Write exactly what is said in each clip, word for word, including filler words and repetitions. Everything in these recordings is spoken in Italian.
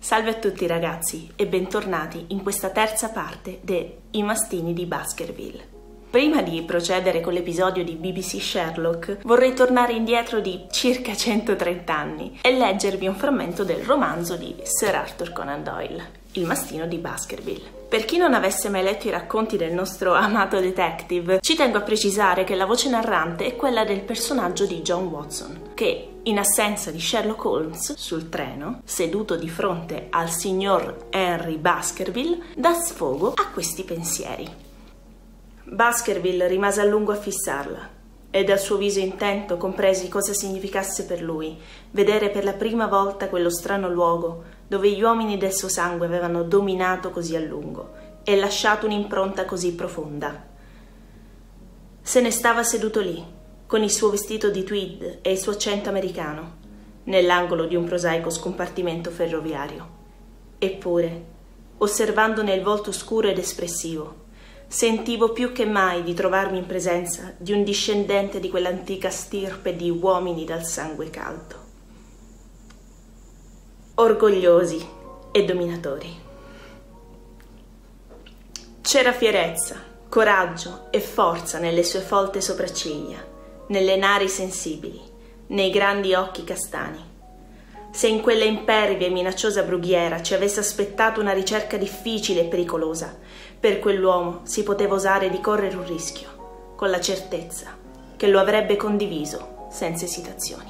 Salve a tutti ragazzi e bentornati in questa terza parte de I mastini di Baskerville. Prima di procedere con l'episodio di B B C Sherlock, vorrei tornare indietro di circa centotrenta anni e leggervi un frammento del romanzo di Sir Arthur Conan Doyle, Il mastino di Baskerville. Per chi non avesse mai letto i racconti del nostro amato detective, ci tengo a precisare che la voce narrante è quella del personaggio di John Watson, che, in assenza di Sherlock Holmes, sul treno, seduto di fronte al signor Henry Baskerville, dà sfogo a questi pensieri. Baskerville rimase a lungo a fissarla, e dal suo viso intento compresi cosa significasse per lui vedere per la prima volta quello strano luogo dove gli uomini del suo sangue avevano dominato così a lungo e lasciato un'impronta così profonda. Se ne stava seduto lì, con il suo vestito di tweed e il suo accento americano, nell'angolo di un prosaico scompartimento ferroviario. Eppure, osservandone il volto scuro ed espressivo, sentivo più che mai di trovarmi in presenza di un discendente di quell'antica stirpe di uomini dal sangue caldo, orgogliosi e dominatori. C'era fierezza, coraggio e forza nelle sue folte sopracciglia, nelle nari sensibili, nei grandi occhi castani. Se in quella impervia e minacciosa brughiera ci avesse aspettato una ricerca difficile e pericolosa, per quell'uomo si poteva osare di correre un rischio, con la certezza che lo avrebbe condiviso senza esitazioni.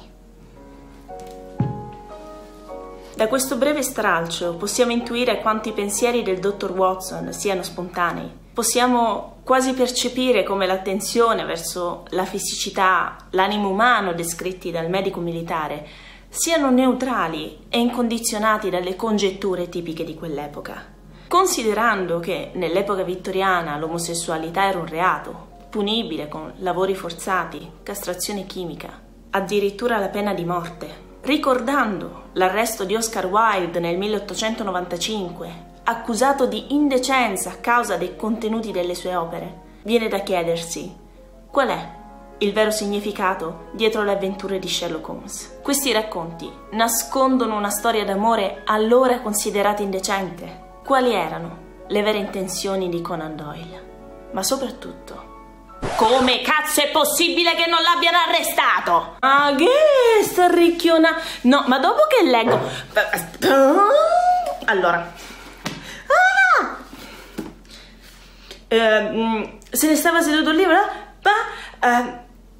Da questo breve stralcio possiamo intuire quanto i pensieri del dottor Watson siano spontanei. Possiamo quasi percepire come l'attenzione verso la fisicità, l'animo umano descritti dal medico militare siano neutrali e incondizionati dalle congetture tipiche di quell'epoca. Considerando che nell'epoca vittoriana l'omosessualità era un reato, punibile con lavori forzati, castrazione chimica, addirittura la pena di morte, ricordando l'arresto di Oscar Wilde nel milleottocentonovantacinque, accusato di indecenza a causa dei contenuti delle sue opere, viene da chiedersi qual è il vero significato dietro le avventure di Sherlock Holmes. Questi racconti nascondono una storia d'amore allora considerata indecente. Quali erano le vere intenzioni di Conan Doyle? Ma soprattutto, come cazzo è possibile che non l'abbiano arrestato? Ah, che sta ricchiona... No, ma dopo che leggo... Allora... Ah! Eh, se ne stava seduto lì, ma... Eh,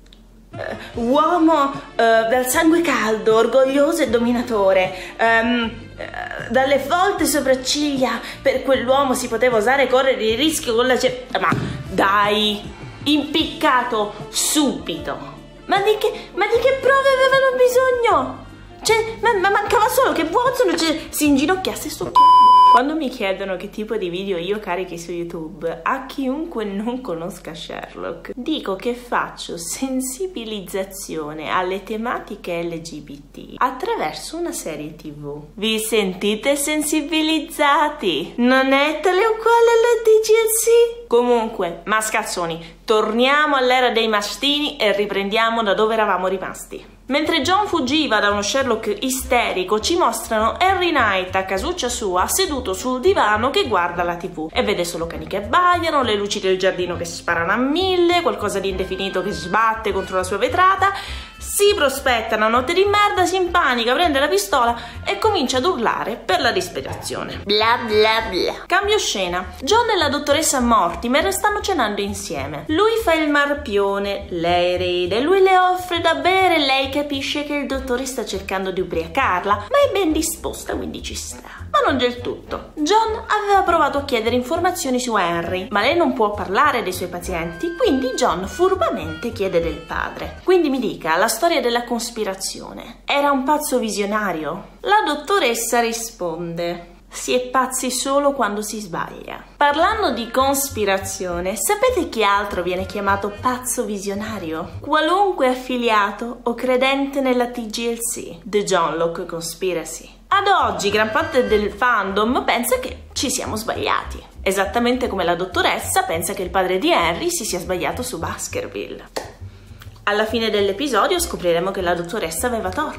Uh, uomo uh, dal sangue caldo, orgoglioso e dominatore, um, uh, dalle folte sopracciglia, per quell'uomo si poteva osare correre il rischio con la ce... Ma dai, impiccato subito! Ma di che, ma di che prove avevano bisogno? Cioè, ma, ma mancava solo che Watson cioè, si inginocchiasse sto c***o. Quando mi chiedono che tipo di video io carichi su YouTube, a chiunque non conosca Sherlock, dico che faccio sensibilizzazione alle tematiche L G B T attraverso una serie tivù. Vi sentite sensibilizzati? Non è tale o quale alla D G C? Comunque, mascalzoni, torniamo all'era dei mastini e riprendiamo da dove eravamo rimasti. Mentre John fuggiva da uno Sherlock isterico, ci mostrano Henry Knight a casuccia sua, seduto sul divano che guarda la tivù e vede solo cani che abbaiano, le luci del giardino che sparano a mille, qualcosa di indefinito che sbatte contro la sua vetrata. Si prospetta una notte di merda, si impanica, prende la pistola e comincia ad urlare per la disperazione. Bla bla bla. Cambio scena. John e la dottoressa Mortimer stanno cenando insieme. Lui fa il marpione, lei ride, lui le offre da bere, lei capisce che il dottore sta cercando di ubriacarla, ma è ben disposta, quindi ci sta. Ma non del tutto. John aveva provato a chiedere informazioni su Henry, ma lei non può parlare dei suoi pazienti, quindi John furbamente chiede del padre. Quindi mi dica, la storia della cospirazione era un pazzo visionario? La dottoressa risponde: si è pazzi solo quando si sbaglia. Parlando di cospirazione, sapete chi altro viene chiamato pazzo visionario? Qualunque affiliato o credente nella T G L C, The John Locke Conspiracy. Ad oggi gran parte del fandom pensa che ci siamo sbagliati, esattamente come la dottoressa pensa che il padre di Henry si sia sbagliato su Baskerville. Alla fine dell'episodio scopriremo che la dottoressa aveva torto.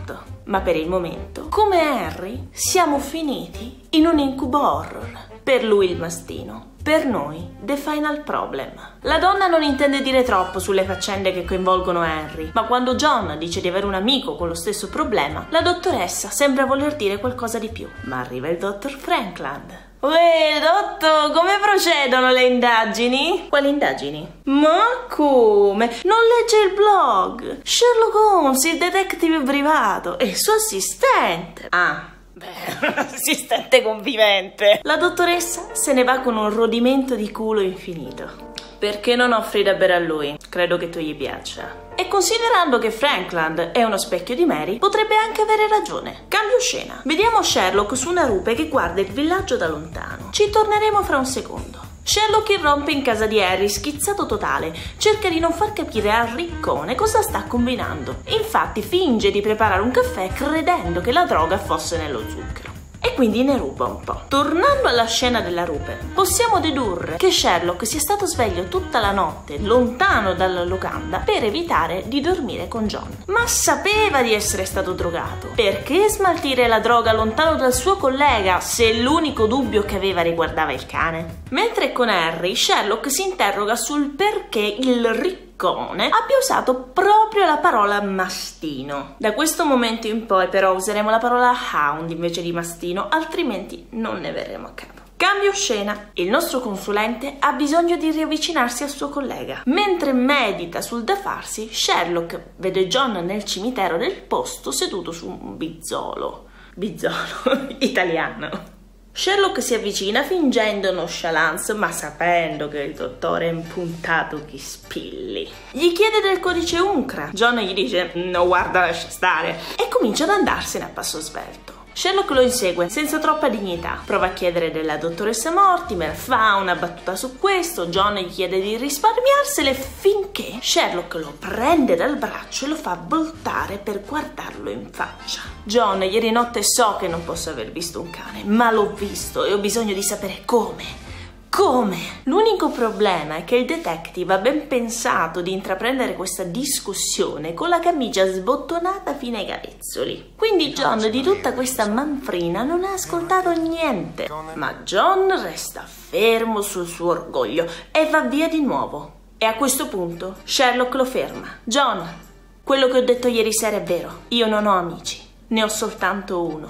Ma per il momento, come Harry, siamo finiti in un incubo horror. Per lui il mastino, per noi the final problem. La donna non intende dire troppo sulle faccende che coinvolgono Harry, ma quando John dice di avere un amico con lo stesso problema, la dottoressa sembra voler dire qualcosa di più. Ma arriva il dottor Frankland. Uè, dottor, come procedono le indagini? Quali indagini? Ma come? Non legge il blog? Sherlock Holmes, il detective privato, e il suo assistente. Ah, beh, assistente convivente. La dottoressa se ne va con un rodimento di culo infinito. Perché non offri da bere a lui? Credo che tu gli piaccia. E considerando che Frankland è uno specchio di Mary, potrebbe anche avere ragione. Cambio scena. Vediamo Sherlock su una rupe che guarda il villaggio da lontano. Ci torneremo fra un secondo. Sherlock irrompe in casa di Harry, schizzato totale. Cerca di non far capire al riccone cosa sta combinando. Infatti finge di preparare un caffè credendo che la droga fosse nello zucchero. E quindi ne ruba un po'. Tornando alla scena della rupe, possiamo dedurre che Sherlock sia stato sveglio tutta la notte, lontano dalla locanda, per evitare di dormire con John. Ma sapeva di essere stato drogato. Perché smaltire la droga lontano dal suo collega, se l'unico dubbio che aveva riguardava il cane? Mentre con Harry, Sherlock si interroga sul perché il ricco abbia usato proprio la parola mastino. Da questo momento in poi però useremo la parola hound invece di mastino, altrimenti non ne verremo a capo. Cambio scena. Il nostro consulente ha bisogno di riavvicinarsi al suo collega. Mentre medita sul da farsi, Sherlock vede John nel cimitero del posto seduto su un bizzolo. Bizzolo italiano. Sherlock si avvicina fingendo nonchalance, ma sapendo che il dottore è impuntato chi spilli. Gli chiede del codice Uncra. John gli dice no, guarda, lascia stare, e comincia ad andarsene a passo svelto. Sherlock lo insegue senza troppa dignità. Prova a chiedere della dottoressa Mortimer, fa una battuta su questo, John gli chiede di risparmiarsele finché Sherlock lo prende dal braccio e lo fa voltare per guardarlo in faccia. John, ieri notte so che non posso aver visto un cane, ma l'ho visto e ho bisogno di sapere come. Come? L'unico problema è che il detective ha ben pensato di intraprendere questa discussione con la camicia sbottonata fino ai capezzoli. Quindi John di tutta questa manfrina non ha ascoltato niente. Ma John resta fermo sul suo orgoglio e va via di nuovo. E a questo punto Sherlock lo ferma. John, quello che ho detto ieri sera è vero. Io non ho amici, ne ho soltanto uno.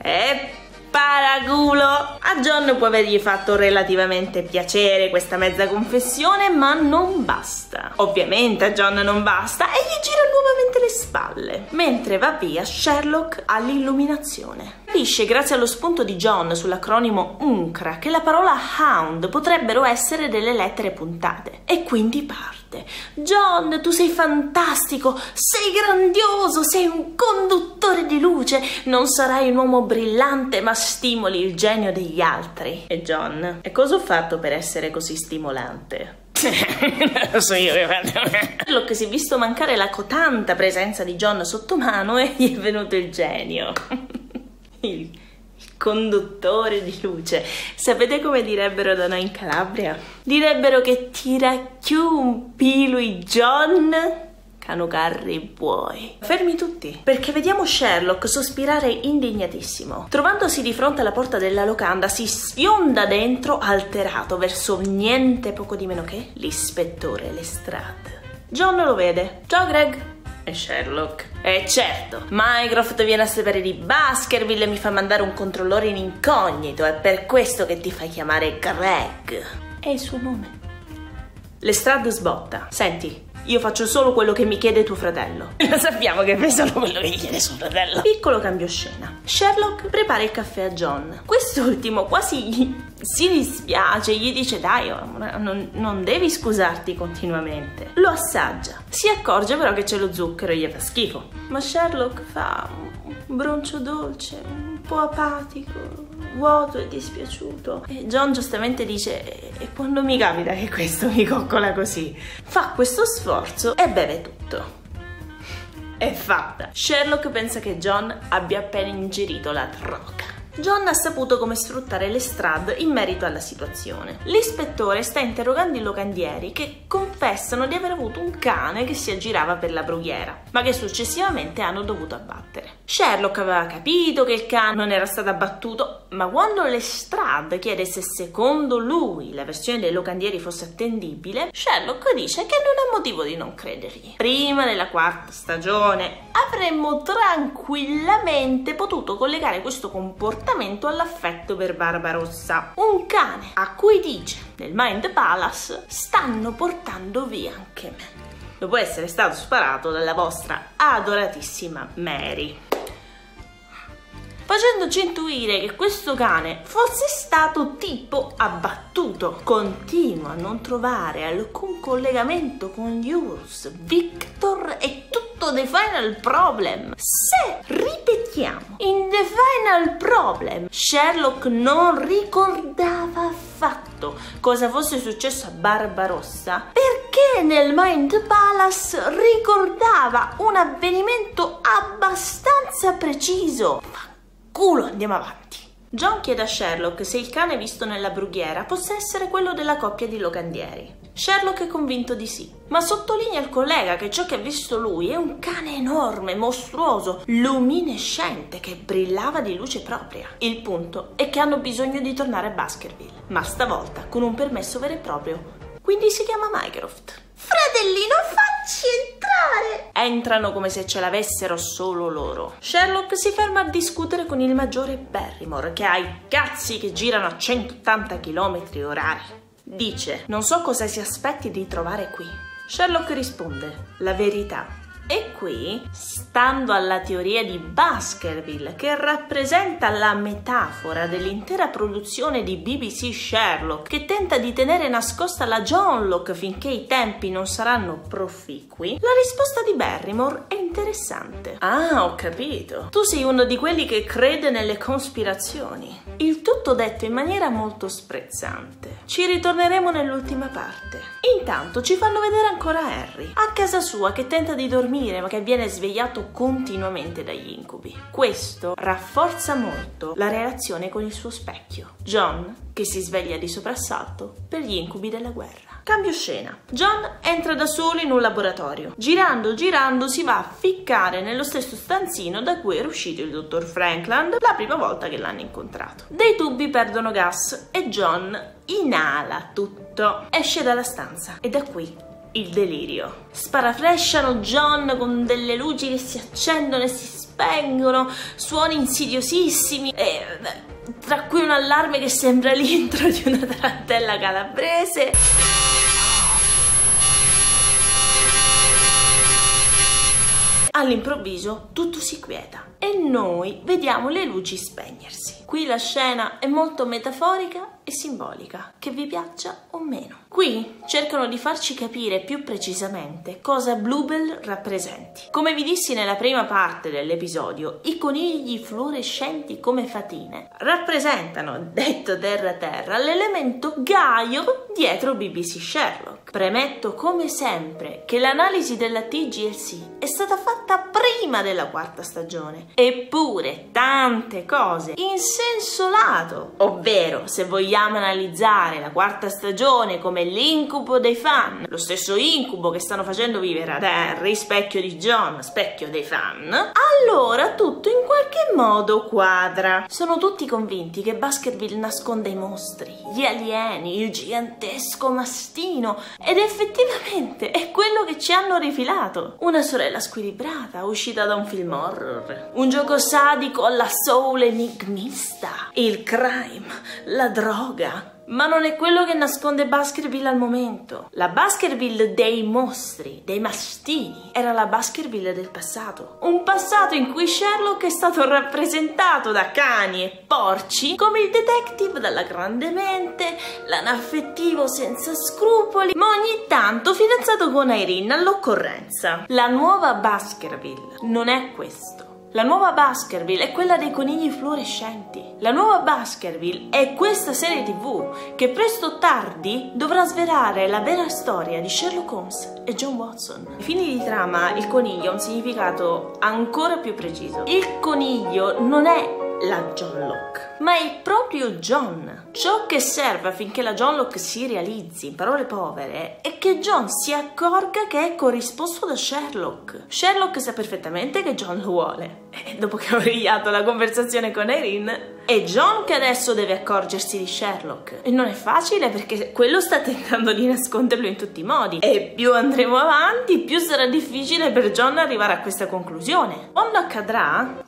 E paraculo! A John può avergli fatto relativamente piacere questa mezza confessione, ma non basta. Ovviamente a John non basta e gli gira nuovamente le spalle. Mentre va via, Sherlock ha l'illuminazione. Capisce, grazie allo spunto di John sull'acronimo Uncra, che la parola hound potrebbero essere delle lettere puntate. E quindi parte. John, tu sei fantastico, sei grandioso, sei un conduttore di luce, non sarai un uomo brillante, ma stimoli il genio degli altri. E John, e cosa ho fatto per essere così stimolante? Lo so io che faccio. Sherlock si è visto mancare la cotanta presenza di John sotto mano e gli è venuto il genio. Il, il conduttore di luce. Sapete come direbbero da noi in Calabria? Direbbero che tira chiù un pilo i John canucarri buoi. Fermi tutti, perché vediamo Sherlock sospirare indignatissimo. Trovandosi di fronte alla porta della locanda, si sfionda dentro alterato verso niente poco di meno che l'ispettore Lestrade. John lo vede. Ciao Greg. E Sherlock? E certo, Mycroft viene a sapere di Baskerville e mi fa mandare un controllore in incognito. È per questo che ti fai chiamare Greg. È il suo nome. Lestrade sbotta. Senti, io faccio solo quello che mi chiede tuo fratello. Lo sappiamo che fai solo quello che gli chiede suo fratello. Piccolo cambio scena. Sherlock prepara il caffè a John. Quest'ultimo quasi si dispiace, gli dice dai, non, non devi scusarti continuamente. Lo assaggia. Si accorge però che c'è lo zucchero e gli fa schifo. Ma Sherlock fa un broncio dolce, un po' apatico, vuoto e dispiaciuto. E John giustamente dice e quando mi capita che questo mi coccola così? Fa questo sforzo e beve tutto. È fatta. Sherlock pensa che John abbia appena ingerito la droga. John ha saputo come sfruttare Lestrade in merito alla situazione. L'ispettore sta interrogando i locandieri che confessano di aver avuto un cane che si aggirava per la brughiera, ma che successivamente hanno dovuto abbattere. Sherlock aveva capito che il cane non era stato abbattuto, ma quando Lestrade chiede se secondo lui la versione dei locandieri fosse attendibile, Sherlock dice che non ha motivo di non credergli. Prima della quarta stagione avremmo tranquillamente potuto collegare questo comportamento all'affetto per Barbarossa, un cane a cui dice nel Mind Palace: stanno portando via anche me, dopo essere stato sparato dalla vostra adoratissima Mary, facendoci intuire che questo cane fosse stato tipo abbattuto. Continua a non trovare alcun collegamento con gli U R S S, Victor e tutto The Final Problem. Se, ripetiamo, in The Final Problem Sherlock non ricordava affatto cosa fosse successo a Barbarossa, perché nel Mind Palace ricordava un avvenimento abbastanza preciso? Culo, andiamo avanti. John chiede a Sherlock se il cane visto nella brughiera possa essere quello della coppia di locandieri. Sherlock è convinto di sì, ma sottolinea al collega che ciò che ha visto lui è un cane enorme, mostruoso, luminescente, che brillava di luce propria. Il punto è che hanno bisogno di tornare a Baskerville, ma stavolta con un permesso vero e proprio, quindi si chiama Mycroft. Fratellino, facci entrare! Entrano come se ce l'avessero solo loro. Sherlock si ferma a discutere con il maggiore Barrymore, che ha i cazzi che girano a centottanta chilometri orari. Dice: non so cosa si aspetti di trovare qui. Sherlock risponde: la verità. E qui, stando alla teoria di Baskerville, che rappresenta la metafora dell'intera produzione di B B C Sherlock, che tenta di tenere nascosta la Johnlock finché i tempi non saranno proficui, la risposta di Barrymore è interessante. Ah, ho capito. Tu sei uno di quelli che crede nelle cospirazioni. Il tutto detto in maniera molto sprezzante. Ci ritorneremo nell'ultima parte. Intanto ci fanno vedere ancora Harry, a casa sua, che tenta di dormire ma che viene svegliato continuamente dagli incubi. Questo rafforza molto la relazione con il suo specchio, John, che si sveglia di soprassalto per gli incubi della guerra. Cambio scena. John entra da solo in un laboratorio. Girando, girando, si va a ficcare nello stesso stanzino da cui era uscito il dottor Frankland la prima volta che l'hanno incontrato. Dei tubi perdono gas e John inala tutto. Esce dalla stanza e da qui il delirio. Sparaflesciano John con delle luci che si accendono e si spengono, suoni insidiosissimi, e, tra cui un allarme che sembra l'intro di una tarantella calabrese. All'improvviso tutto si quieta e noi vediamo le luci spegnersi. Qui la scena è molto metaforica e simbolica, che vi piaccia o meno. Qui cercano di farci capire più precisamente cosa Bluebell rappresenti. Come vi dissi nella prima parte dell'episodio, i conigli fluorescenti come fatine rappresentano, detto terra terra, l'elemento Gaio dietro B B C Sherlock. Premetto come sempre che l'analisi della T G L C è stata fatta prima della quarta stagione, eppure tante cose in senso lato, ovvero se vogliamo analizzare la quarta stagione come l'incubo dei fan, lo stesso incubo che stanno facendo vivere ad Harry, specchio di John, specchio dei fan, allora tutto in qualche modo quadra. Sono tutti convinti che Baskerville nasconda i mostri, gli alieni, il gigantesco mastino, ed effettivamente è quello che ci hanno rifilato. Una sorella squilibrata uscita da un film horror, un gioco sadico alla soul enigmista, il crime, la droga. Ma non è quello che nasconde Baskerville al momento. La Baskerville dei mostri, dei mastini, era la Baskerville del passato. Un passato in cui Sherlock è stato rappresentato da cani e porci come il detective dalla grande mente, l'anaffettivo senza scrupoli, ma ogni tanto fidanzato con Irene all'occorrenza. La nuova Baskerville non è questo. La nuova Baskerville è quella dei conigli fluorescenti. La nuova Baskerville è questa serie tv che presto o tardi dovrà svelare la vera storia di Sherlock Holmes e John Watson. Ai fini di trama il coniglio ha un significato ancora più preciso. Il coniglio non è la Johnlock, ma è proprio John. Ciò che serve affinché la Johnlock si realizzi, in parole povere, è che John si accorga che è corrisposto da Sherlock. Sherlock sa perfettamente che John lo vuole. E dopo che ho riato la conversazione con Erin, è John che adesso deve accorgersi di Sherlock. E non è facile perché quello sta tentando di nasconderlo in tutti i modi. E più andremo avanti, più sarà difficile per John arrivare a questa conclusione. Quando accadrà,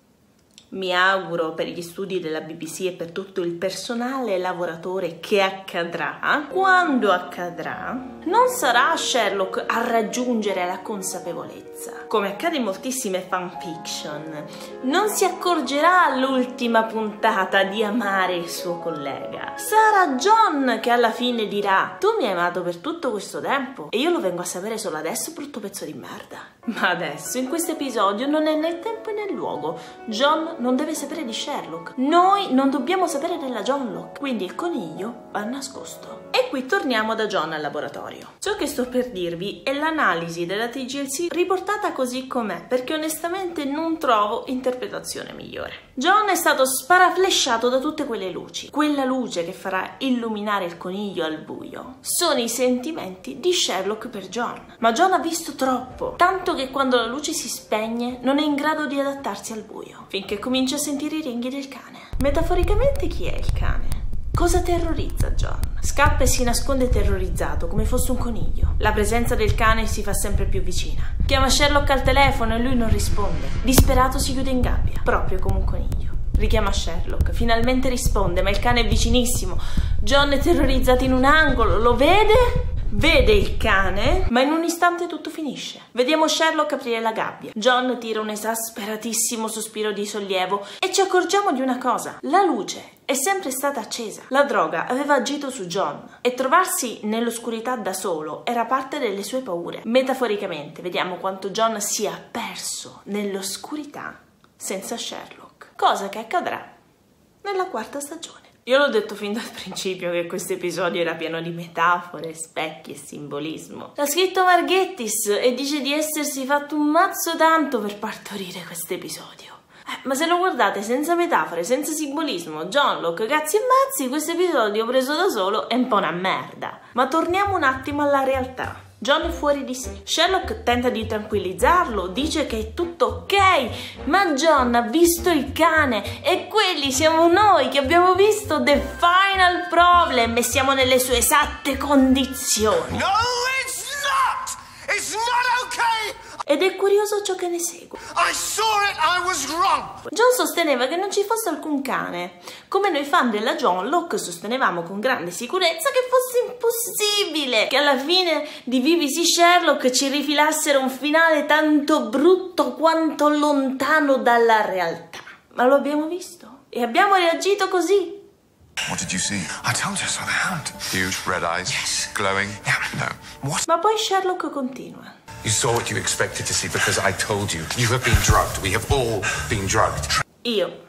mi auguro per gli studi della B B C e per tutto il personale lavoratore che accadrà, quando accadrà, non sarà Sherlock a raggiungere la consapevolezza. Come accade in moltissime fanfiction, non si accorgerà all'ultima puntata di amare il suo collega. Sarà John che alla fine dirà: tu mi hai amato per tutto questo tempo e io lo vengo a sapere solo adesso, brutto pezzo di merda. Ma adesso, in questo episodio, non è né tempo né luogo. John non deve sapere di Sherlock. Noi non dobbiamo sapere della Johnlock. Quindi il coniglio va nascosto. E qui torniamo da John al laboratorio. Ciò che sto per dirvi è l'analisi della T G L C riportata così com'è, perché onestamente non trovo interpretazione migliore. John è stato sparaflesciato da tutte quelle luci. Quella luce che farà illuminare il coniglio al buio sono i sentimenti di Sherlock per John. Ma John ha visto troppo, tanto che quando la luce si spegne non è in grado di adattarsi al buio, finché comincia a sentire i ringhi del cane. Metaforicamente, chi è il cane? Cosa terrorizza John? Scappa e si nasconde terrorizzato, come fosse un coniglio. La presenza del cane si fa sempre più vicina. Chiama Sherlock al telefono e lui non risponde. Disperato si chiude in gabbia, proprio come un coniglio. Richiama Sherlock, finalmente risponde, ma il cane è vicinissimo. John è terrorizzato in un angolo, lo vede? Vede il cane, ma in un istante tutto finisce. Vediamo Sherlock aprire la gabbia. John tira un esasperatissimo sospiro di sollievo e ci accorgiamo di una cosa: la luce è sempre stata accesa. La droga aveva agito su John e trovarsi nell'oscurità da solo era parte delle sue paure. Metaforicamente vediamo quanto John sia perso nell'oscurità senza Sherlock, cosa che accadrà nella quarta stagione. Io l'ho detto fin dal principio che questo episodio era pieno di metafore, specchi e simbolismo. L'ha scritto Marghettis e dice di essersi fatto un mazzo tanto per partorire questo episodio. Eh, ma se lo guardate senza metafore, senza simbolismo, Johnlock, cazzi e mazzi, questo episodio preso da solo è un po' una merda. Ma torniamo un attimo alla realtà. John è fuori di sé. Sherlock tenta di tranquillizzarlo, dice che è tutto ok, ma John ha visto il cane e quelli siamo noi che abbiamo visto The Final Problem e siamo nelle sue esatte condizioni. No, it's not! It's not okay! Ed è curioso ciò che ne segue. I saw it, I was wrong. John sosteneva che non ci fosse alcun cane, come noi fan della Johnlock sostenevamo con grande sicurezza che fosse impossibile che alla fine di B B C Sherlock ci rifilassero un finale tanto brutto quanto lontano dalla realtà. Ma lo abbiamo visto e abbiamo reagito così. What did you see? I told you I saw the hound. Huge red eyes. Yes. Glowing. Yeah. No. What? Ma poi Sherlock continua. You saw what you expected to see because I told you. You have been drugged. We have all been drugged. Io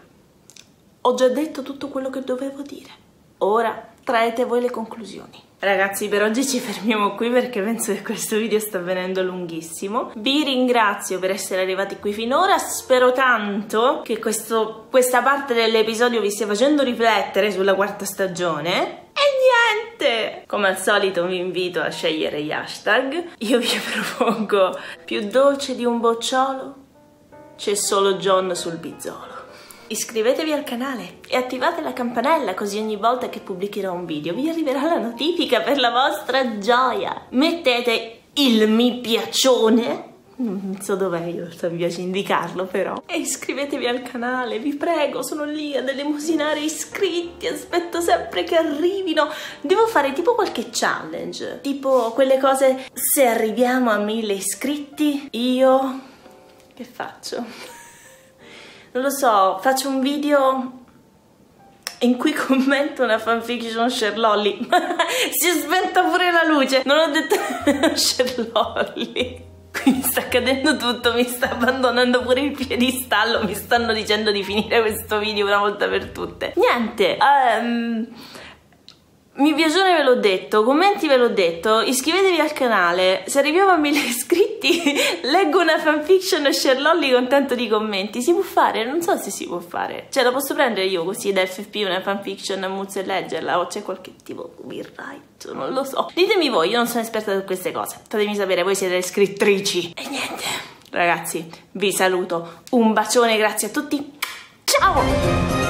ho già detto tutto quello che dovevo dire. Ora traete voi le conclusioni. Ragazzi, per oggi ci fermiamo qui perché penso che questo video sta venendo lunghissimo. Vi ringrazio per essere arrivati qui finora. Spero tanto che questo, questa parte dell'episodio vi stia facendo riflettere sulla quarta stagione. E niente! Come al solito vi invito a scegliere gli hashtag. Io vi propongo più dolce di un bocciolo. C'è solo John sul bizzolo. Iscrivetevi al canale e attivate la campanella così ogni volta che pubblicherò un video vi arriverà la notifica per la vostra gioia. Mettete il mi piacione, non so dov'è, io mi piace indicarlo però, e iscrivetevi al canale, vi prego, sono lì ad elemosinare iscritti, aspetto sempre che arrivino. Devo fare tipo qualche challenge, tipo quelle cose, se arriviamo a mille iscritti io che faccio? Non lo so, faccio un video in cui commento una fanfiction Sherlolly. Si è spenta pure la luce. Non ho detto Sherlolly. Qui mi sta cadendo tutto, mi sta abbandonando pure il piedistallo. Mi stanno dicendo di finire questo video una volta per tutte. Niente, um, Mi piacione ve l'ho detto, commenti ve l'ho detto, iscrivetevi al canale, se arriviamo a mille iscritti leggo una fanfiction Sherlolly con tanto di commenti. Si può fare? Non so se si può fare, cioè la posso prendere io così da F F P una fanfiction a Muzzo e leggerla, o c'è qualche tipo copyright, non lo so. Ditemi voi, io non sono esperta su queste cose, fatemi sapere, voi siete le scrittrici. E niente, ragazzi, vi saluto, un bacione, grazie a tutti, ciao!